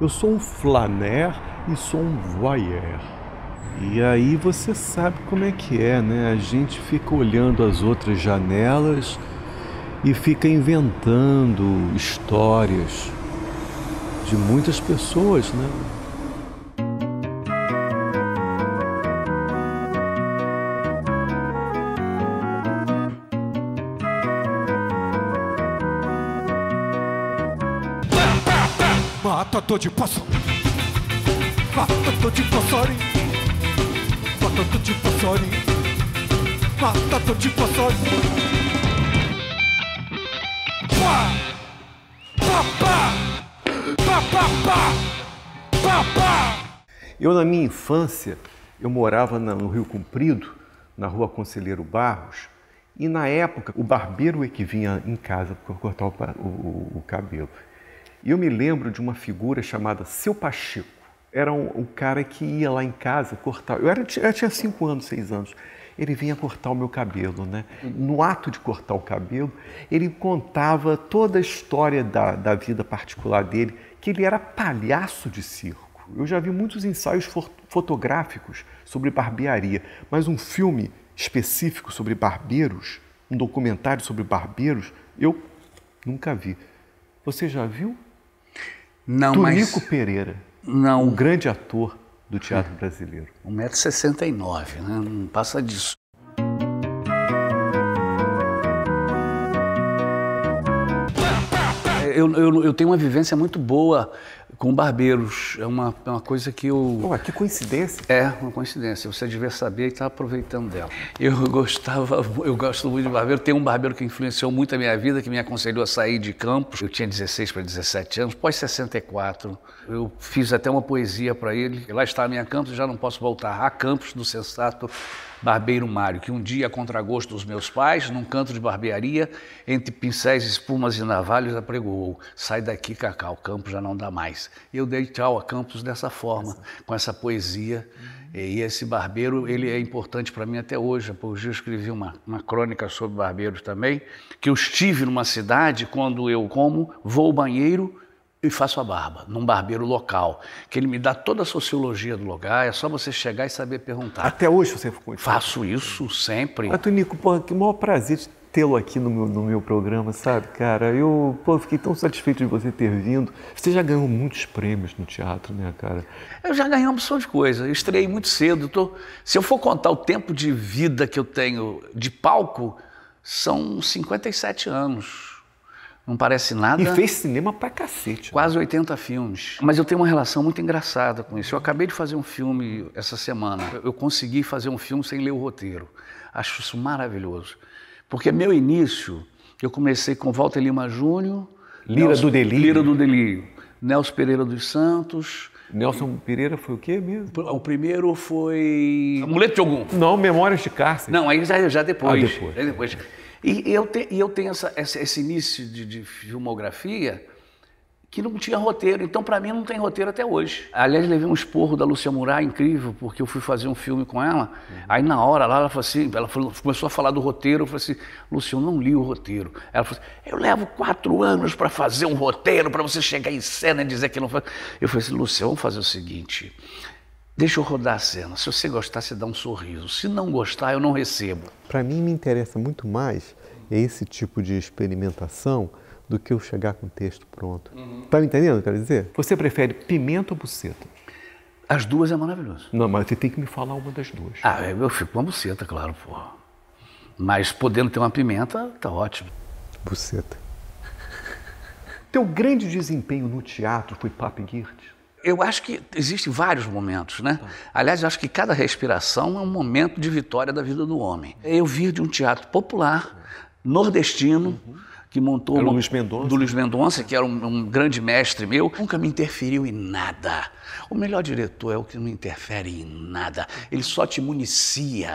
Eu sou um flaneur e sou um voyeur. E aí você sabe como é que é, né? A gente fica olhando as outras janelas e fica inventando histórias de muitas pessoas, né? Matador de passarinho, matador de passarinho, matador de passarinho, matador de passarinho. Pá! Pá, pá! Pá, pá, pá! Pá, pá! Eu, na minha infância, eu morava no Rio Comprido, na rua Conselheiro Barros, e na época o barbeiro é que vinha em casa para cortar o cabelo. E eu me lembro de uma figura chamada Seu Pacheco. Era um cara que ia lá em casa cortar. Eu tinha 5 anos, 6 anos. Ele vinha cortar o meu cabelo, né? No ato de cortar o cabelo, ele contava toda a história da vida particular dele, que ele era palhaço de circo. Eu já vi muitos ensaios fotográficos sobre barbearia, mas um filme específico sobre barbeiros, um documentário sobre barbeiros, eu nunca vi. Você já viu? Não, Tonico mas... Pereira, Não. um grande ator do teatro brasileiro. 1,69 m, né? Não passa disso. Eu tenho uma vivência muito boa com barbeiros. É uma coisa que eu... Pô, que coincidência. É, uma coincidência. Você devia saber e está aproveitando dela. Eu gosto muito de barbeiro. Tem um barbeiro que influenciou muito a minha vida, que me aconselhou a sair de Campos. Eu tinha 16 para 17 anos, pós 64. Eu fiz até uma poesia para ele. Lá está a minha Campos, já não posso voltar. A Campos do sensato barbeiro Mário, que um dia, a contragosto dos meus pais, num canto de barbearia, entre pincéis, espumas e navalhos, apregoou: sai daqui, Cacá, o Campos já não dá mais. Eu dei tchau a Campos dessa forma, com essa poesia. E esse barbeiro, ele é importante para mim até hoje. Hoje eu escrevi uma crônica sobre barbeiros também, que eu estive numa cidade, quando eu vou ao banheiro e faço a barba, num barbeiro local, que ele me dá toda a sociologia do lugar, é só você chegar e saber perguntar. Até hoje você ficou? Faço isso sempre. Mas, Tonico, pô, que maior prazer de tê-lo aqui no meu programa, sabe, cara? Eu fiquei tão satisfeito de você ter vindo. Você já ganhou muitos prêmios no teatro, né, cara? Eu já ganhei uma opção de coisa. Eu estreiei muito cedo. Se eu for contar o tempo de vida que eu tenho de palco, são 57 anos. Não parece nada. E fez cinema pra cacete. Quase 80 filmes. Mas eu tenho uma relação muito engraçada com isso. Eu acabei de fazer um filme essa semana. Eu consegui fazer um filme sem ler o roteiro. Acho isso maravilhoso. Porque meu início, eu comecei com Walter Lima Júnior, Lira do Delírio, Nelson Pereira dos Santos. Nelson Pereira foi o quê mesmo? O primeiro foi Amuleto de Ogum. Não, Memórias de Cárcere. Não, aí já depois. Depois. E eu tenho esse início de filmografia que não tinha roteiro. Então, para mim, não tem roteiro até hoje. Aliás, levei um esporro da Lúcia Murat, incrível, porque eu fui fazer um filme com ela. Aí, na hora lá, ela falou assim, começou a falar do roteiro. Eu falei assim: Lúcia, eu não li o roteiro. Ela falou assim: eu levo 4 anos para fazer um roteiro, para você chegar em cena e dizer que não faz. Eu falei assim: Lúcia, vamos fazer o seguinte, deixa eu rodar a cena. Se você gostar, você dá um sorriso. Se não gostar, eu não recebo. Para mim, me interessa muito mais esse tipo de experimentação do que eu chegar com o texto pronto. Tá me entendendo, quero dizer? Você prefere pimenta ou buceta? As duas é maravilhoso. Não, mas você tem que me falar uma das duas. Ah, eu fico com a buceta, claro, pô. Mas podendo ter uma pimenta, tá ótimo. Buceta. Teu grande desempenho no teatro foi Papi Girt? Eu acho que existem vários momentos, né? Aliás, eu acho que cada respiração é um momento de vitória da vida do homem. Eu vi de um teatro popular, nordestino, que montou do Luiz Mendonça, que era um grande mestre meu, nunca me interferiu em nada. O melhor diretor é o que não interfere em nada. Ele só te municia,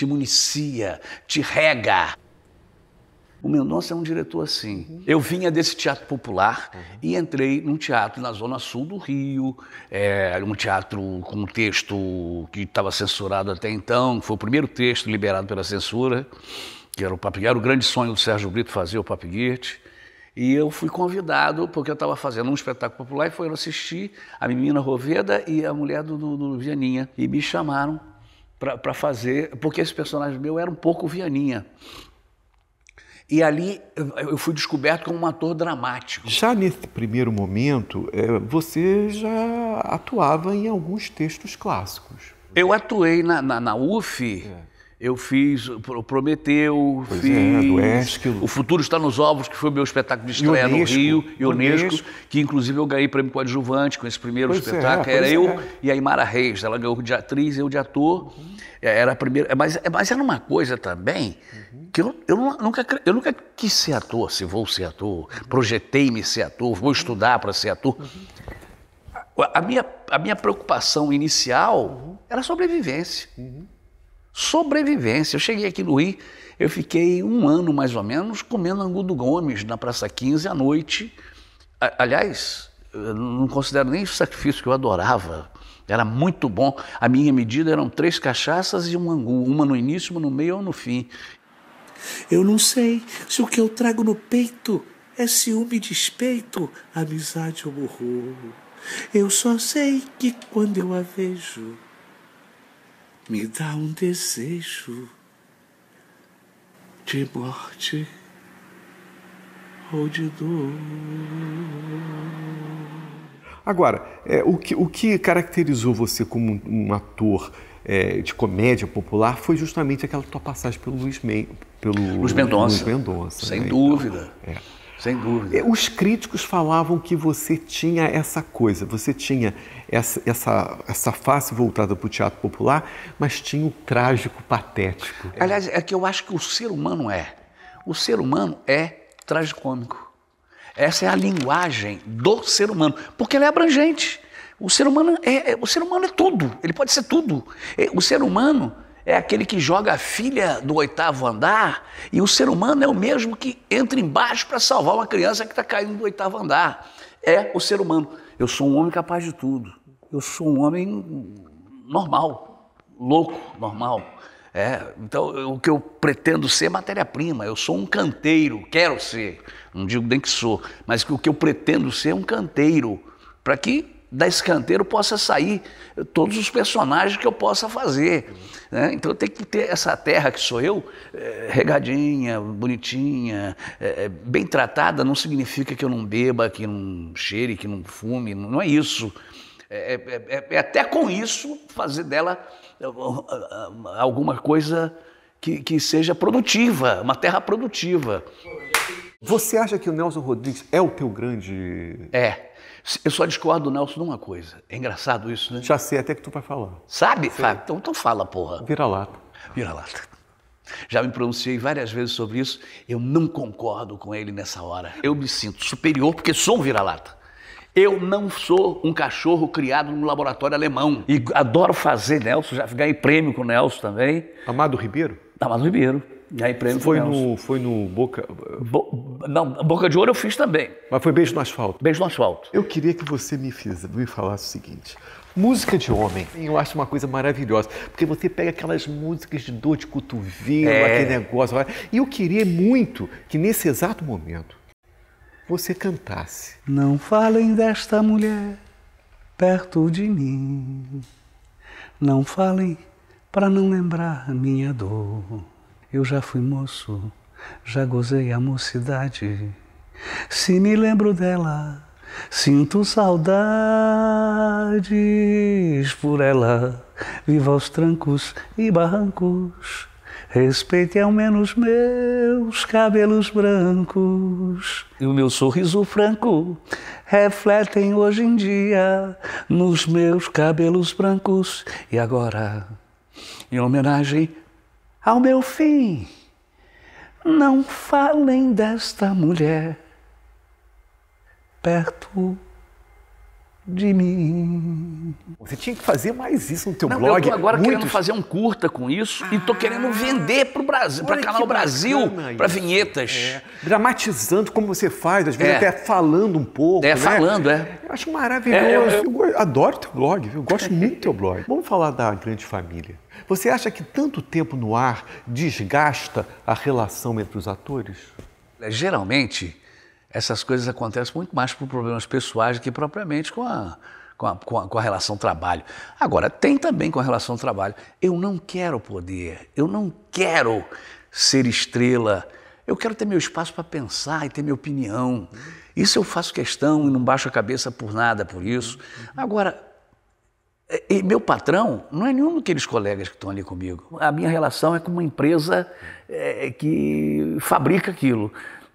te rega. O Mendonça é um diretor assim. Eu vinha desse teatro popular e entrei num teatro na zona sul do Rio, um teatro com um texto que estava censurado até então, foi o primeiro texto liberado pela censura, que era o Papi Girt. Era o grande sonho do Sérgio Brito fazer o Papi Girt. E eu fui convidado, porque eu estava fazendo um espetáculo popular e foram assistir a Menina Roveda e a mulher do Vianinha. E me chamaram para fazer, porque esse personagem meu era um pouco Vianinha. E ali eu fui descoberto como um ator dramático. Já nesse primeiro momento, você já atuava em alguns textos clássicos. Eu atuei na UF, eu fiz o Prometeu, do Ésquilo. O Futuro Está nos Ovos, que foi o meu espetáculo de estreia no Rio, e Unesco, que inclusive eu ganhei prêmio coadjuvante com esse primeiro espetáculo. Era eu e a Imara Reis, ela ganhou de atriz, eu de ator. Era a primeira, mas era uma coisa também que eu nunca quis ser ator, se vou ser ator, projetei-me ser ator, vou estudar para ser ator. A minha preocupação inicial era sobrevivência. Sobrevivência. Eu cheguei aqui no Rio, eu fiquei 1 ano mais ou menos comendo angu do Gomes na Praça 15 à noite. Aliás, eu não considero nem isso sacrifício, que eu adorava. Era muito bom. A minha medida eram 3 cachaças e um angu, uma no início, uma no meio ou no fim. Eu não sei se o que eu trago no peito é ciúme e despeito, amizade ou horror. Eu só sei que quando eu a vejo, me dá um desejo de morte ou de dor. Agora, o que caracterizou você como um ator de comédia popular foi justamente aquela tua passagem pelo Luiz Mendonça. Sem né? dúvida. Então, sem dúvida. Os críticos falavam que você tinha essa coisa, você tinha essa face voltada para o teatro popular, mas tinha o trágico patético. Aliás, é que eu acho que o ser humano é tragicômico. Essa é a linguagem do ser humano, porque ela é abrangente. O ser humano é tudo, ele pode ser tudo. O ser humano é aquele que joga a filha do 8º andar, e o ser humano é o mesmo que entra embaixo para salvar uma criança que está caindo do 8º andar. É o ser humano. Eu sou um homem capaz de tudo. Eu sou um homem normal, louco, normal. Então, o que eu pretendo ser é matéria-prima. Eu sou um canteiro, quero ser, não digo nem que sou, mas o que eu pretendo ser é um canteiro, para que desse canteiro possa sair todos os personagens que eu possa fazer. Né? Então eu tenho que ter essa terra que sou eu, regadinha, bonitinha, bem tratada. Não significa que eu não beba, que não cheire, que não fume, não é isso. Até com isso fazer dela alguma coisa que seja produtiva, uma terra produtiva. Você acha que o Nelson Rodrigues é o teu grande... Eu só discordo do Nelson de uma coisa. É engraçado isso, né? Já sei até que tu vai falar. Sabe? Então fala, porra. Vira-lata. Vira-lata. Já me pronunciei várias vezes sobre isso. Eu não concordo com ele nessa hora. Eu me sinto superior porque sou um vira-lata. Eu não sou um cachorro criado no laboratório alemão. E adoro fazer Nelson, já ganhei prêmio com o Nelson também. Amado Ribeiro? Amado Ribeiro. Ganhei prêmio com o Nelson. Foi no Boca... Não, Boca de Ouro eu fiz também. Mas foi Beijo no Asfalto? Beijo no Asfalto. Eu queria que você me falasse o seguinte. Música de homem, eu acho uma coisa maravilhosa, porque você pega aquelas músicas de dor de cotovelo, aquele negócio. E eu queria muito que nesse exato momento você cantasse. Não falem desta mulher perto de mim. Não falem para não lembrar minha dor. Eu já fui moço, já gozei a mocidade. Se me lembro dela, sinto saudades por ela. Viva aos trancos e barrancos. Respeite ao menos meus cabelos brancos. E o meu sorriso franco refletem hoje em dia nos meus cabelos brancos. E agora, em homenagem ao meu fim, não falem desta mulher perto de mim. Você tinha que fazer mais isso no teu Não, blog. Eu tô agora querendo fazer um curta com isso e tô querendo vender pro Brasil, para Canal Brasil, para vinhetas. Dramatizando como você faz, às vezes até falando um pouco. Falando. Eu acho maravilhoso. Eu adoro teu blog, eu gosto muito do teu blog. Vamos falar da Grande Família. Você acha que tanto tempo no ar desgasta a relação entre os atores? Geralmente, Essas coisas acontecem muito mais por problemas pessoais do que propriamente com a relação trabalho. Agora, tem também com a relação trabalho. Eu não quero poder, eu não quero ser estrela, eu quero ter meu espaço para pensar e ter minha opinião. Isso eu faço questão e não baixo a cabeça por nada por isso. Agora, meu patrão não é nenhum daqueles colegas que estão ali comigo. A minha relação é com uma empresa que fabrica aquilo.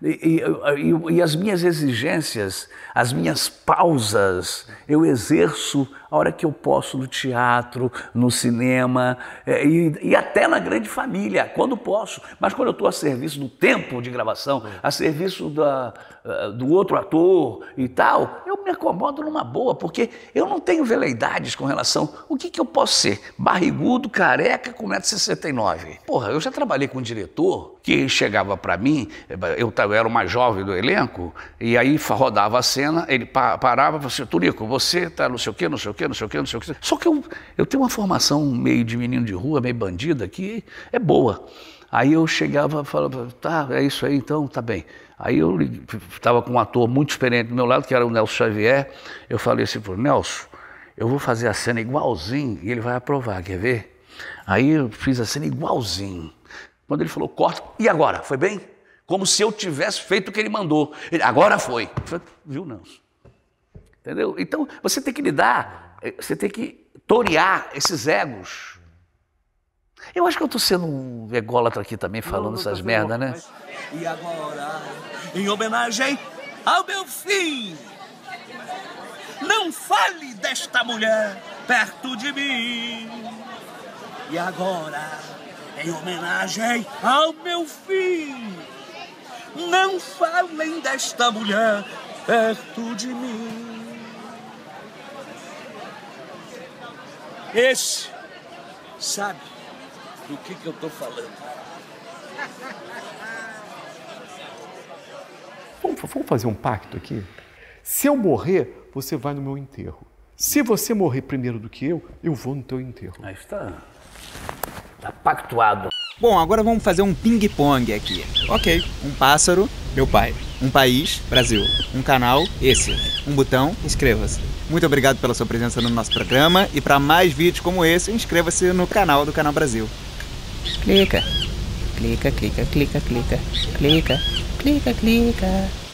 E as minhas exigências, as minhas pausas, eu exerço a hora que eu posso no teatro, no cinema e até na grande família, quando posso. Mas quando eu estou a serviço do tempo de gravação, a serviço do outro ator e tal, eu me acomodo numa boa, porque eu não tenho veleidades com relação... O que eu posso ser? Barrigudo, careca, com 1,69 m. Porra, eu já trabalhei com um diretor que chegava para mim, eu era o mais jovem do elenco, e aí rodava a cena, ele parava e falava assim, Turico, você tá não sei o quê, não sei o quê, não sei o quê, não sei o quê. Só que eu tenho uma formação meio de menino de rua, meio bandida, que é boa. Aí eu chegava e falava, tá, é isso aí, então, tá bem. Aí eu estava com um ator muito experiente do meu lado, que era o Nelson Xavier, eu falei assim pro Nelson, eu vou fazer a cena igualzinho e ele vai aprovar, quer ver? Aí eu fiz a cena igualzinho. Quando ele falou, corta, e agora? Foi bem? Como se eu tivesse feito o que ele mandou. Ele, agora foi. Eu falei, viu, Nelson? Entendeu? Então, você tem que lidar, você tem que torear esses egos. Eu acho que eu estou sendo um ególatra aqui também, falando essas merdas, né? E agora, em homenagem ao meu fim, não fale desta mulher perto de mim. E agora, em homenagem ao meu fim, não falem desta mulher perto de mim. Esse sabe do que eu estou falando. Vamos fazer um pacto aqui? Se eu morrer, você vai no meu enterro. Se você morrer primeiro do que eu vou no teu enterro. Aí está pactuado. Bom, agora vamos fazer um ping-pong aqui. Ok, um pássaro, meu pai. Um país, Brasil. Um canal, esse. Um botão, inscreva-se. Muito obrigado pela sua presença no nosso programa e para mais vídeos como esse, inscreva-se no canal do Canal Brasil. Clica, clica, clica, clica, clica, clica, clica, clica.